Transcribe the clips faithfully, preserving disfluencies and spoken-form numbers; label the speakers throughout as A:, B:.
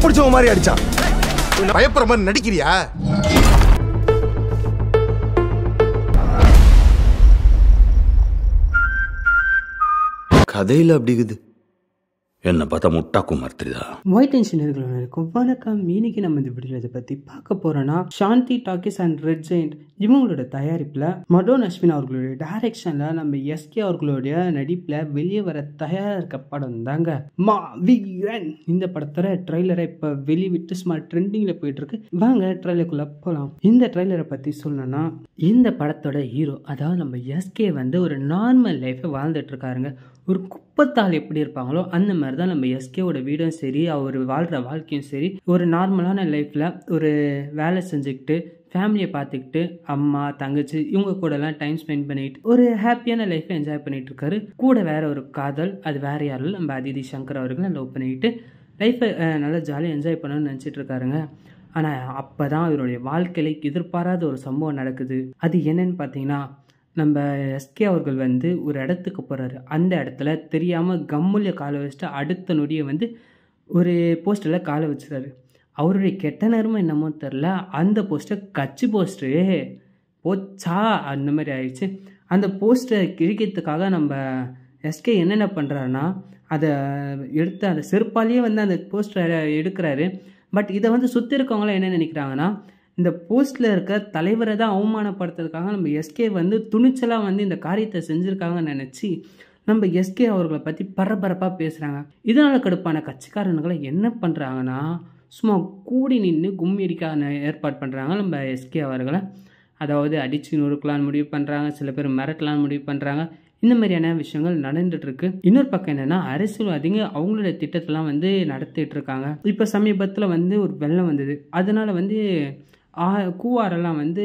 A: பிடிச்சவங்க மாதிரி அடிச்சான்.
B: பயப்படுற மாதிரி நடிக்கிறியா?
C: கதையில் அப்படிங்குது. என்ன பார்த்தா முட்டா குமார்த்திதா.
D: ஒயிட் டென்ஷனர்களுக்கும் வணக்கம். இன்னைக்கு நம்ம இந்த வீடியோவை பற்றி பார்க்க போகிறோன்னா, Shanthi talkies and red giant இவங்களோட தயாரிப்பில் மடோன் அஸ்வின் அவர்களுடைய டைரக்ஷனில் நம்ம எஸ்கே அவர்களுடைய நடிப்பில் வெளியே வர தயாராக இருக்க படம் தாங்க மா வீரன். இந்த படத்தோட ட்ரெய்லரை இப்போ வெளிவிட்டு சும்மா ட்ரெண்டிங்கில் போயிட்டு இருக்கு. வாங்க ட்ரெய்லருக்குள்ளே போகலாம். இந்த ட்ரெய்லரை பற்றி சொல்லணும்னா, இந்த படத்தோட ஹீரோ அதாவது நம்ம எஸ்கே வந்து ஒரு நார்மல் லைஃப்பை வாழ்ந்துட்டு இருக்காருங்க. ஒரு குப்பத்தால் எப்படி இருப்பாங்களோ அந்த மாதிரி தான் நம்ம எஸ்கேவோட வீடும் சரி, அவர் வாழ்கிற வாழ்க்கையும் சரி, ஒரு நார்மலான லைஃப்பில் ஒரு வேலை செஞ்சுக்கிட்டு ஃபேமிலியை பார்த்துக்கிட்டு அம்மா தங்கச்சி இவங்க கூடலாம் டைம் ஸ்பெண்ட் பண்ணிட்டு ஒரு ஹாப்பியான லைஃப்பை என்ஜாய் பண்ணிட்டு இருக்காரு. கூட வேற ஒரு காதல், அது வேற யாரும் நம்ம அதிதி சங்கர் அவர்களை லவ் பண்ணிக்கிட்டு லைஃப்பை நல்லா ஜாலியாக என்ஜாய் பண்ணணும்னு நினச்சிட்டு இருக்காருங்க. ஆனால் அப்போ தான் இவருடைய வாழ்க்கையில எதிர்பாராத ஒரு சம்பவம் நடக்குது. அது என்னன்னு பார்த்தீங்கன்னா, நம்ம எஸ்கே அவர்கள் வந்து ஒரு இடத்துக்கு போகிறாரு. அந்த இடத்துல தெரியாமல் கம்முல காலை வச்சுட்டு அடுத்த நொடியை வந்து ஒரு போஸ்டரில் காலை வச்சுறாரு. அவருடைய கெட்ட நேரமும் என்னமோ தெரில, அந்த போஸ்டர் கட்சி போஸ்டரு போச்சா அந்த மாதிரி ஆயிடுச்சு. அந்த போஸ்டரை கிழிக்கிறதுக்காக நம்ம எஸ்கே என்னென்ன பண்ணுறாருன்னா, அதை எடுத்து அந்த செருப்பாலேயே வந்து அந்த போஸ்டரை எடுக்கிறாரு. பட் இதை வந்து சுற்றி இருக்கவங்களாம் என்ன நினைக்கிறாங்கன்னா, இந்த போஸ்டில் இருக்க தலைவரை தான் அவமானப்படுத்துறதுக்காக நம்ம எஸ்கே வந்து துணிச்சலாக வந்து இந்த காரியத்தை செஞ்சுருக்காங்கன்னு நினச்சி நம்ம எஸ்கே அவர்களை பற்றி பரபரப்பாக பேசுகிறாங்க. இதனால் கடுப்பான கட்சிக்காரனுங்களை என்ன பண்ணுறாங்கன்னா, சும்மா கூடி நின்று கும்மி அடிக்க ஏற்பாடு பண்ணுறாங்க நம்ம எஸ்கே அவர்களை. அதாவது அடித்து நொறுக்கலான்னு முடிவு பண்ணுறாங்க, சில பேர் மிரட்டலான்னு முடிவு பண்ணுறாங்க. இந்த மாதிரியான விஷயங்கள் நடந்துட்டுருக்கு. இன்னொரு பக்கம் என்னென்னா, அரசியல்வாதிங்க அவங்களோட திட்டத்தெல்லாம் வந்து நடத்திட்டு இருக்காங்க. இப்போ சமீபத்தில் வந்து ஒரு வெள்ளம் வந்தது. அதனால் வந்து ஆ கூவாரெல்லாம் வந்து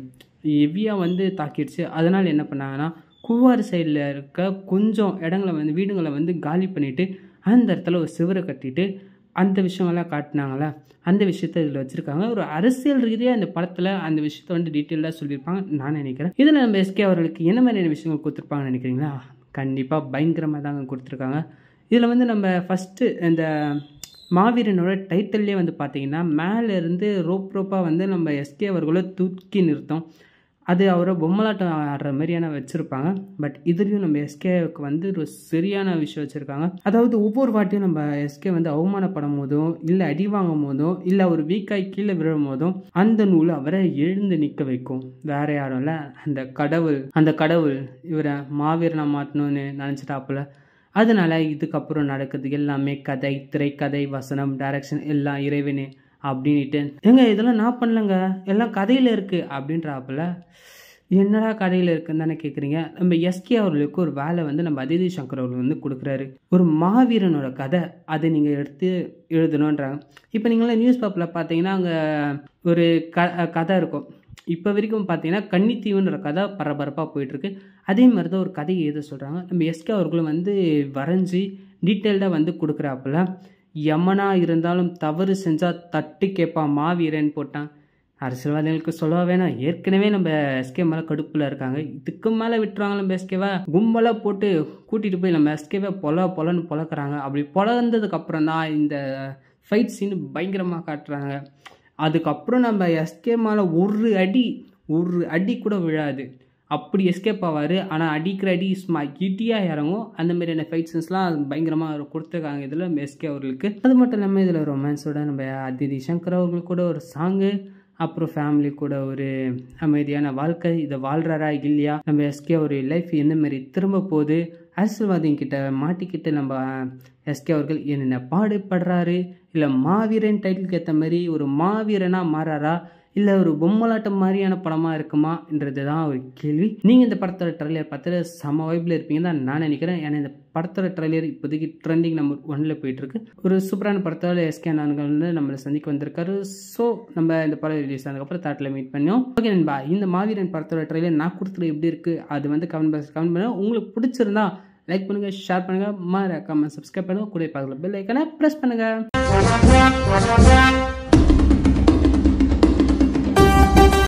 D: ஹெவியாக வந்து தாக்கிடுச்சு. அதனால் என்ன பண்ணாங்கன்னா, கூவாறு சைடில் இருக்க கொஞ்சம் இடங்களை வந்து வீடுங்களை வந்து காலி பண்ணிவிட்டு அந்த இடத்துல ஒரு சிவரை கட்டிட்டு அந்த விஷயங்கள்லாம் காட்டினாங்களே, அந்த விஷயத்த இதில் வச்சுருக்காங்க. ஒரு அரசியல் ரீதியாக இந்த படத்தில் அந்த விஷயத்த வந்து டீட்டெயிலாக சொல்லியிருப்பாங்க நான் நினைக்கிறேன். இதில் நம்ம எஸ்கே அவர்களுக்கு என்ன மாதிரியான விஷயங்கள் கொடுத்துருப்பாங்கன்னு நினைக்கிறீங்களா? கண்டிப்பாக பயங்கரமாக தாங்க கொடுத்துருக்காங்க. இதில் வந்து நம்ம ஃபஸ்ட்டு இந்த மாவீரனோட டைட்டில்லே வந்து பார்த்தீங்கன்னா, மேலேருந்து ரோப் ரோப்பாக வந்து நம்ம எஸ்கே அவர்களை தூக்கி நிறுத்தோம். அது அவரை பொம்மலாட்டம் ஆடுற மாதிரியான வச்சுருப்பாங்க. பட் இதுலேயும் நம்ம எஸ்கேவுக்கு வந்து ஒரு சரியான விஷயம் வச்சுருக்காங்க. அதாவது ஒவ்வொரு வாட்டியும் நம்ம எஸ்கே வந்து அவமானப்படும் போதும், இல்லை அடி வாங்கும் போதும், இல்லை ஒரு வீக்காய் கீழே விழும் போதும் அந்த நூல் அவரை எழுந்து நிற்க வைக்கும். வேற யாரும் இல்லை, அந்த கடவுள். அந்த கடவுள் இவரை மாவீரனை மாட்டணும்னு நினச்சிட்டாப்புல. அதனால் இதுக்கப்புறம் நடக்குது எல்லாமே கதை, திரைக்கதை, வசனம், டைரக்ஷன் எல்லாம் இறைவனே அப்படின்ட்டு. ஏங்க இதெல்லாம் நான் பண்ணலங்க, எல்லாம் கதையில் இருக்குது அப்படின்றாப்புல. என்னடா கதையில் இருக்குன்னு தானே கேட்குறீங்க. நம்ம எஸ்கே அவர்களுக்கு ஒரு வேலை வந்து நம்ம அதிதி சங்கர் அவர்கள் வந்து கொடுக்குறாரு. ஒரு மாவீரனோட கதை, அதை நீங்கள் எடுத்து எழுதணுன்றாங்க. இப்போ நீங்களாம் நியூஸ் பேப்பரில் பார்த்தீங்கன்னா அங்கே ஒரு க கதை இருக்கும். இப்போ வரைக்கும் பார்த்தீங்கன்னா கன்னித்தீவுன்ற கதை பரபரப்பாக போயிட்டுருக்கு. அதே மாதிரி தான் ஒரு கதையை எழுத சொல்கிறாங்க. நம்ம எஸ்கே அவர்களும் வந்து வரைஞ்சி டீட்டெயில்டாக வந்து கொடுக்குறாப்புல. யமனா இருந்தாலும் தவறு செஞ்சால் தட்டி கேட்பான் மாவீரன் போட்டான். அரசியல்வாதிகளுக்கு சொல்லவா வேணாம், ஏற்கனவே நம்ம எஸ்கே மேலே கடுப்பில் இருக்காங்க. இதுக்கு மேலே விட்டுருவாங்க நம்ம எஸ்கேவை. கும்பலாக போட்டு கூட்டிகிட்டு போய் நம்ம எஸ்கேவை பொல பொலன்னு பொழக்கிறாங்க. அப்படி பொழந்ததுக்கு அப்புறம் தான் இந்த ஃபைட் சீன் பயங்கரமாக காட்டுறாங்க. அதுக்கப்புறம் நம்ம எஸ்கே மேலே ஒரு அடி ஒரு அடி கூட விழாது, அப்படி எஸ்கேப் ஆவார். ஆனால் அடிக்கிற அடி சும்மா இட்டியாக இறங்கும். அந்த மாதிரியான ஃபைட் சீன்ஸ்லாம் பயங்கரமாக கொடுத்துருக்காங்க இதில் நம்ம எஸ்கே அவர்களுக்கு. அது மட்டும் இல்லாமல் இதில் ரொமான்ஸோட நம்ம அதிதி சங்கர் அவர்கள் கூட ஒரு சாங்கு, அப்புறம் ஃபேமிலி கூட ஒரு அமைதியான வாழ்க்கை, இதை வாழ்கிறாரா இல்லையா, நம்ம எஸ்கே ஒரு லைஃப் எந்த மாதிரி திரும்ப போகுது, அரசியல்வாதிங்கிட்ட மாட்டிக்கிட்டு நம்ம எஸ்கே அவர்கள் என்னென்ன பாடுபடுறாரு, இல்லை மாவீரன் டைட்டிலுக்கு ஏற்ற மாதிரி ஒரு மாவீரனாக மாறாரா, இல்லை ஒரு பொம்மலாட்டம் மாதிரியான படமாக இருக்குமான்றது தான் ஒரு கேள்வி. நீங்கள் இந்த படத்தோட ட்ரெய்லர் பார்த்து செம வைப்பில் இருப்பீங்கன்னு தான் நான் நினைக்கிறேன். ஏன்னா இந்த படத்தோட ட்ரெய்லர் இப்போதைக்கு ட்ரெண்டிங் நம்பர் ஒன்னில் போயிட்டுருக்கு. ஒரு சூப்பரான படத்தோட எஸ்கே நான்கள் வந்து நம்மளை சந்திக்க வந்திருக்காரு. ஸோ நம்ம இந்த படம் ரிலீஸ் ஆனதுக்கப்புறம் தேட்டரில் மீட் பண்ணோம். ஓகே நண்பா, இந்த மாவீரன் படத்தோட ட்ரெய்லர் நான் கொடுத்துட்டு எப்படி இருக்குது அது வந்து கமெண்ட் பாக்ஸ் கமெண்ட் பண்ணுங்கள். உங்களுக்கு பிடிச்சிருந்தா லைக் பண்ணுங்கள், ஷேர் பண்ணுங்கள், மறக்காம சப்ஸ்கிரைப் பண்ணுங்கள், கூட பக்கத்தில் பெல் ஐக்கானை ப்ரெஸ் பண்ணுங்கள்.